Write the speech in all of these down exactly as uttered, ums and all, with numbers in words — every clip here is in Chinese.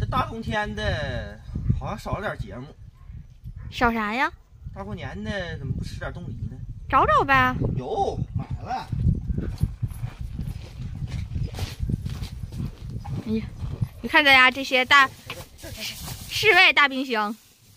这大冬天的，好像少了点节目。 少啥呀？ 大过年的怎么不吃点冻梨呢？ 找找呗。 有，买了。 哎呀，你看咱家这些大室外大冰箱。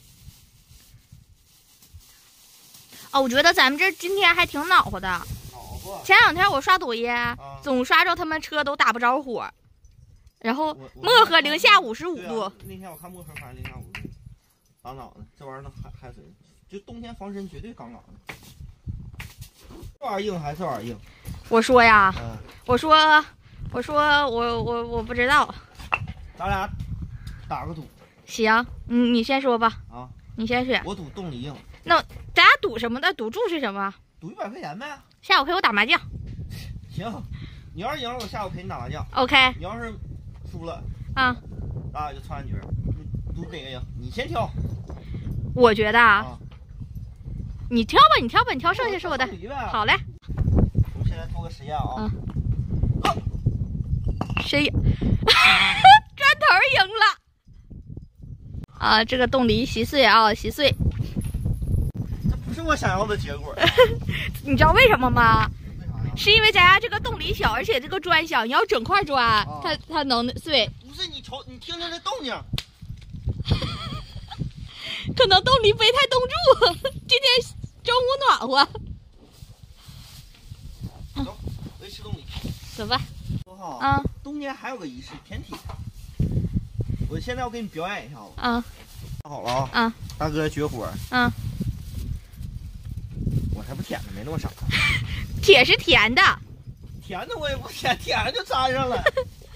哦，我觉得咱们这今天还挺暖和的。 暖和。 前两天我刷抖音， 啊、 总刷着他们车都打不着火，然后漠河零下五十五度、 啊。那天我看漠河反正零下五十度，刚刚的，这玩意儿能害害死人。就冬天防身绝对杠杠的。这玩意儿硬还是这玩意儿硬？ 我说呀， 嗯、 我说，我说我我我不知道。 咱俩打个赌。 行，你你先说吧。 啊， 你先选。 我赌冻梨硬。 那咱俩赌什么的？赌注是什么？ 赌一百块钱呗。 下午陪我打麻将。 行，你要是赢了，我下午陪你打麻将。 OK。 你要是输了， 啊， 咱俩就串角。你赌哪个赢？你先挑。 我觉得啊。 啊你挑吧，你挑吧，你挑，剩下是我的。好嘞。 我们现在做个实验啊。 嗯。谁？砖头赢了。啊，这个冻梨稀碎啊，稀碎。 这不是我想要的结果。 你知道为什么吗？ 为啥呀？ 是因为咱家这个冻梨小，而且这个砖小，你要整块砖，啊、它它能碎。 不是你瞅，你听听这动静。 可能冻梨没太冻住，今天中午暖和。 走，我去吃冻梨。 走吧。 说好啊， 冬天还有个仪式，舔铁。我现在要给你表演一下子。 啊。 好了啊。 啊。 大哥绝活。 啊。 我才不舔呢，没那么傻。 铁是甜的。 甜的我也不舔，舔上就粘上了。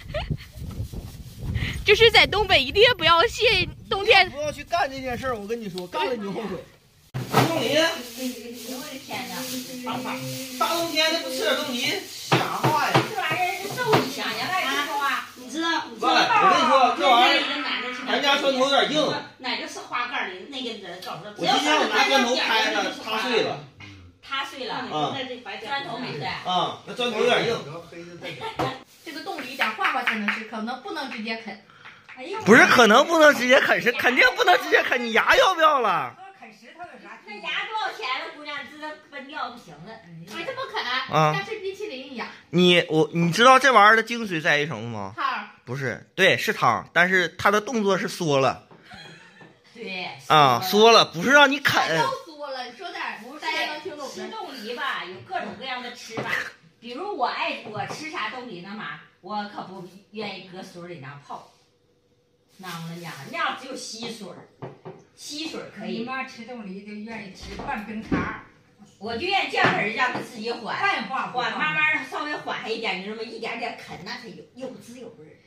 就是在东北一定不要信冬天不要去干这件事儿，我跟你说，干了你就后悔。冻梨， 我的天哪！ 大冬天的不吃点冻梨，啥话呀？ 这玩意儿是逗你想想来你说话，你知道？ 喂，我跟你说，这玩意儿，咱家砖头有点硬。 哪个是花盖里？那个你告诉我今天我拿砖头拍它，它碎了。 它碎了。 啊。 砖头没碎。 啊，那砖头有点硬。 这个冻梨得画画才能吃，可能不能直接啃。 不是可能不能直接啃，是肯定不能直接啃。你牙要不要了？ 啃石头有啥？那牙多少钱了，姑娘？知道分掉就行了。 哎，这不啃啊， 像吃冰淇淋一样。 你我你知道这玩意儿的精髓在于什么吗？ 汤。 不是，对，是汤，但是它的动作是缩了。 对。 啊，缩了，不是让你啃。 都缩了，你说点大家能听懂的。 吃冻梨吧，有各种各样的吃法。比如我爱我吃啥冻梨呢嘛，我可不愿意搁水里那泡。孬了家伙，那样只有吸水儿，吸水可以。 你妈吃冻梨就愿意吃拌冰碴， 我就愿意这样式儿让它自己缓， 淡化缓，慢慢稍微缓下一点，你这么一点点啃，那它有有滋有味儿。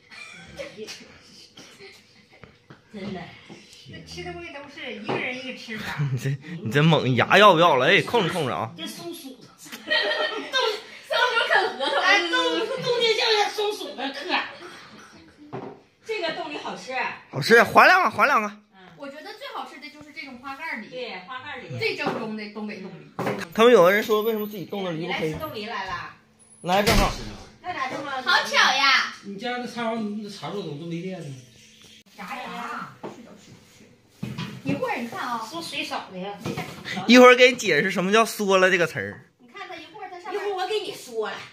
真的， 那吃东西都是一个人一个吃法。 你这你真猛，牙要不要了？哎，控制控制啊！ 跟松鼠，冻松鼠啃核桃，哎，冻冻就像松鼠的嗑。这个冻梨好吃， 好吃，还两个，还两个。 嗯，我觉得最好吃的就是这种花盖梨， 对，花盖梨最正宗的东北冻梨。 他们有的人说，为什么自己冻的梨不可以？ 你来吃冻梨来了， 来正好。 那咋这么好巧呀！ 你家那茶王，你茶肉怎么都没电呢？ 啥呀？ 是的，是的，是。一会儿你看啊， 是不是水少了呀？ 一会儿给你解释什么叫缩了这个词儿。 你看它一会儿它上一会儿我给你说了。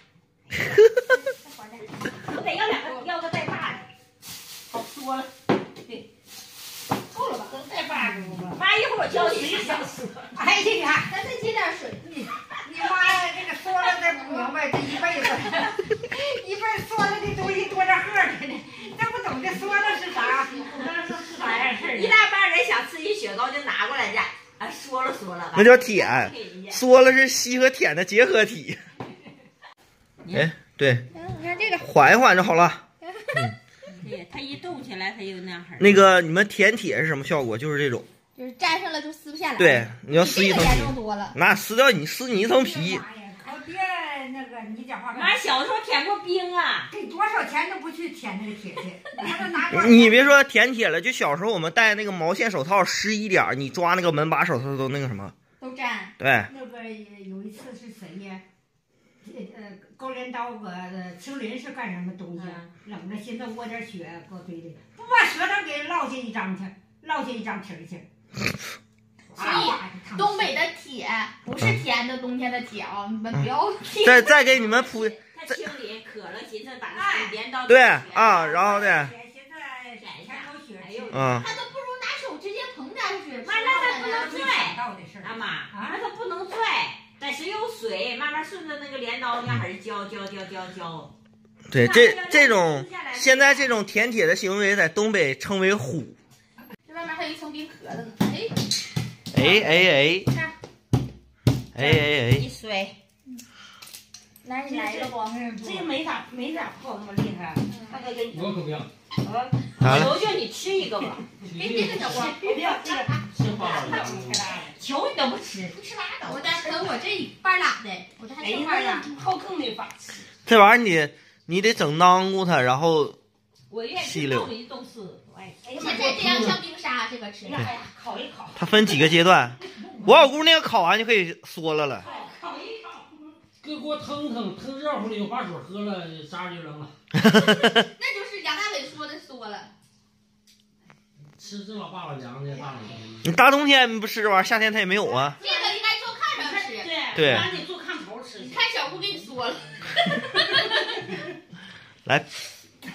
我得要两个，要个带把的。好说了，对，够了吧？都带把子了。妈，一会儿我教你啥叫说。 哎呀， 咱再接点水。 你你妈呀，这个说了再不明白，这一辈子，一辈子说了的东西多着喝着呢，这不懂这说了是啥？那是是啥样事儿？ 一大帮人想吃一雪糕就拿过来去，啊，说了说了。 那叫舔，缩了是吸和舔的结合体。哎，对， 你看这个， 缓一缓就好了。嗯。 对，它一动起来，它就那样式儿。 那个你们舔铁是什么效果？就是这种， 就是粘上了就撕不下来。 对，你要撕一层皮， 严重多了。 那撕掉你撕你一层皮。 可别那个，你讲话。 妈，小时候舔过冰啊， 给多少钱都不去舔那个铁去，他都拿过。 你别说舔铁了，就小时候我们戴那个毛线手套湿一点，你抓那个门把手，它都那个什么， 都粘。 对。 那个有一次是谁呀？呃，高镰刀搁青林是干什么东西？冷着寻思窝点雪搁堆里，不把舌头落下一张去，落下一张皮儿去。 所以东北的铁不是甜的冬天的铁啊，你们不要。 再再给你们铺， 他清理渴了，寻思把那镰刀对啊，然后呢， 现在舔口血吃， 嗯， 那都不如拿手直接捧点水。 妈，那他不能拽， 到的事儿。 阿妈，那他不能拽，但是有水，慢慢顺着那个镰刀那样浇浇浇浇浇。 对，这这种现在这种舔铁的行为在东北称为虎。 这外面还有一层冰壳子呢， 哎哎， 哎哎， 看， 哎哎一摔， 来你来一个不？ 这个没咋没咋泡那么厉害，大哥给你， 我可不要， 啊，求求你吃一个吧， 给你这个小光， 不要这个， 吃花了。 求你都不吃， 不吃拉倒。我再可我这半拉的，我这还剩半拉。 好坑没法吃。 这玩意儿你你得整囊咕它，然后我愿意吃冻一冻是，哎呀妈， 现在这样像冰沙，这个吃。 哎呀，烤一烤， 它分几个阶段。我小姑那个烤完就可以缩了了。 烤一烤。 搁锅腾腾，腾热乎的有把水喝了，渣就扔了。 那就是杨大伟说的说了。 吃这老爸爸凉的大冷你大冬天不吃这玩意儿，夏天它也没有啊。 这个应该坐炕上吃。 对对赶紧坐炕头吃。 你看小姑给你说了。 来。 不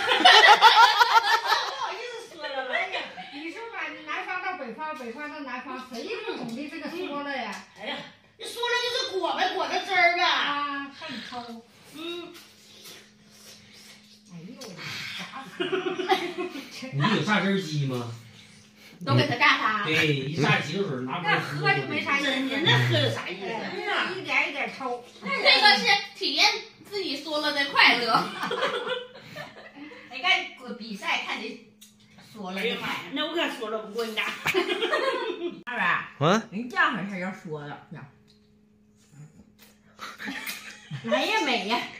好意思说了吧？ 哎呀，你说吧，南方到北方，北方到南方，谁不懂得这个说了呀？ 哎呀，你说了就是裹呗，裹着汁儿呗。 啊，很抽。 嗯。 哎呦我的咋死？ 你有榨汁机吗？ 都给他榨他。 对，一榨几个水拿那喝就没啥意思， 人家喝有啥意思？ 一点一点抽。 这个是体验自己说了的快乐。 你看过比赛看你说了的快，那我可说了不过你俩。二啊， 嗯， 人这样回事要说了，来呀美呀！